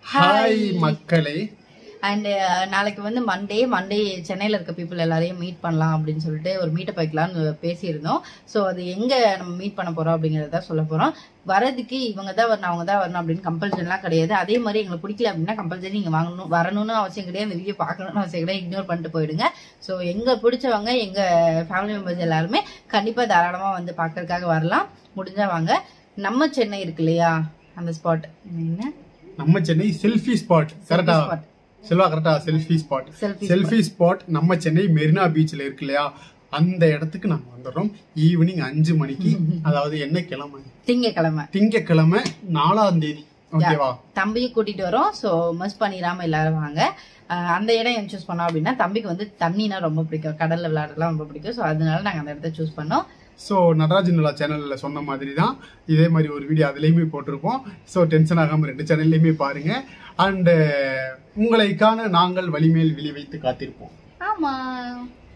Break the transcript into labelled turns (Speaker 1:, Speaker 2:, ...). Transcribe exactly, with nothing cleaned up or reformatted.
Speaker 1: Hi மக்களே.
Speaker 2: And நாளைக்கு வந்து மண்டே மண்டே சென்னையில் இருக்க பீப்புள் எல்லாரையும் மீட் பண்ணலாம் அப்படின்னு சொல்லிட்டு ஒரு மீட்டப் வைக்கலாம்னு பேசியிருந்தோம். ஸோ அது எங்கே நம்ம மீட் பண்ண போகிறோம் அப்படிங்கிறத சொல்ல போகிறோம். வரதுக்கு இவங்க தான் வரணும் அவங்க தான் வரணும் அப்படின்னு கம்பல்சன்லாம் கிடையாது. அதே மாதிரி எங்களுக்கு பிடிக்கல அப்படின்னா கம்பல்சரி நீங்கள் வாங்கணும் வரணும்னு அவசியம் கிடையாது. இந்த வீடியோ பார்க்கணும்னு அவசியம் கிடையாது. இக்னோர் பண்ணிட்டு போயிடுங்க. ஸோ எங்கள் பிடிச்சவங்க எங்கள் ஃபேமிலி மெம்பர்ஸ் எல்லாருமே கண்டிப்பாக தாராளமாக வந்து பார்க்கறதுக்காக வரலாம். முடிஞ்சா வாங்க. நம்ம சென்னை இருக்கு இல்லையா, அந்த ஸ்பாட் என்ன
Speaker 1: நம்ம சென்னை செல்ஃபி ஸ்பாட். கரெக்டா செல்வா? கரெக்டா, செல்ஃபி ஸ்பாட். செல்ஃபி ஸ்பாட் நம்ம சென்னை மெரினா பீச்ல இருக்கு இல்லையா, அந்த இடத்துக்கு நம்ம வந்துடுறோம் ஈவினிங் அஞ்சு மணிக்கு. அதாவது என்ன கிழமை?
Speaker 2: திங்கக்கிழமை.
Speaker 1: திங்கக்கிழமை நாலாம் தேதி. ஓகேவா?
Speaker 2: தம்பியை கூட்டிட்டு வரோம். ஸோ மிஸ் பண்ணிடாம எல்லாரும் வாங்க. அந்த இடம் ஏன் சூஸ் பண்ணோம் அப்படின்னா தம்பிக்கு வந்து தண்ணினா ரொம்ப பிடிக்கும், கடல்ல விளையாடலாம் ரொம்ப பிடிக்கும். ஸோ அதனால நாங்கள் அந்த இடத்த சூஸ் பண்ணோம்.
Speaker 1: ஸோ நடராஜன் நிலா சேனலில் சொன்ன மாதிரி தான் இதே மாதிரி ஒரு வீடியோ அதுலேயுமே போட்டிருப்போம். ஸோ டென்ஷன் ஆகாமல் ரெண்டு சேனல்லையுமே பாருங்க. அண்டு உங்களைக்கான நாங்கள் வலிமேல் விழி வைத்து காத்திருப்போம்.
Speaker 2: ஆமா.